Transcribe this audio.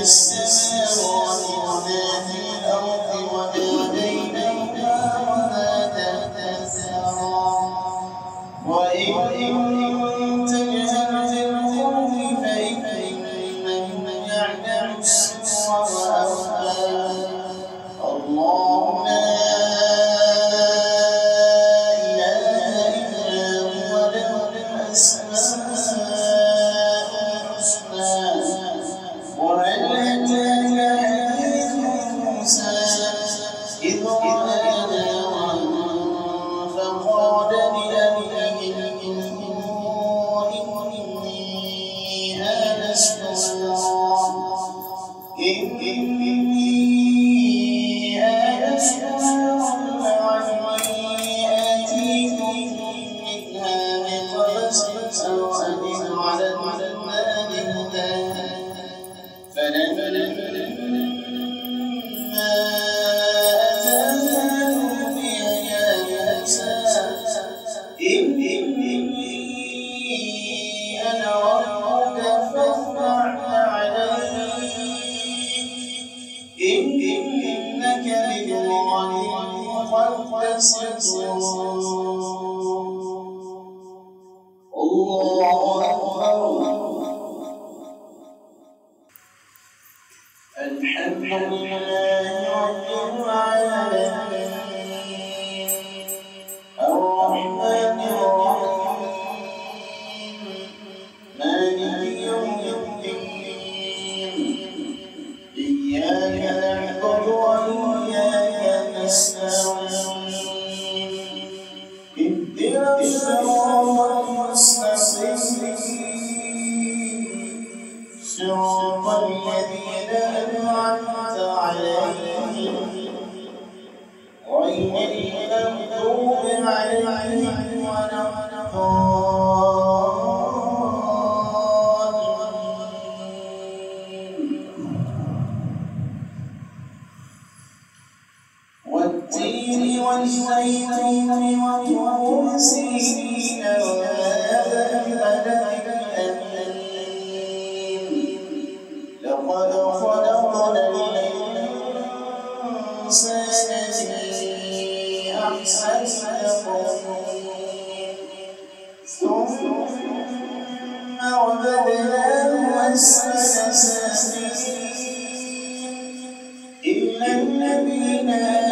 السماوات وما في الأرض وما بينهما وما تحت الثرى وإن تجهر بالقول فإنه يعلم السر وأخفى الله لا إله إلا هو له الأسماء الحسنى وهل أتاك حديث موسى إذ رأى نارا فقال لأبيه إني آنست نارا لعلي آتيكم منها بقبس أو أجد على النار هدى فلما أتاها نودي يا موسى إني أنا ربك فاخلع عليك إنك بالواد المقدس الله أكبر الحمد لله رب العالمين الرحمن الرحيم مالك يوم الدين إياك نعبد وإياك نستعين اهدنا الصراط المستقيم صراط الذين أنعمت عليهم غير المغضوب عليهم ولا والتين والزيتون وطور سينين وهذا البلد الأمين لقد خلقنا الإنسان في أحسن تقويم ثم رددناه أسفل سافلين إلا الذين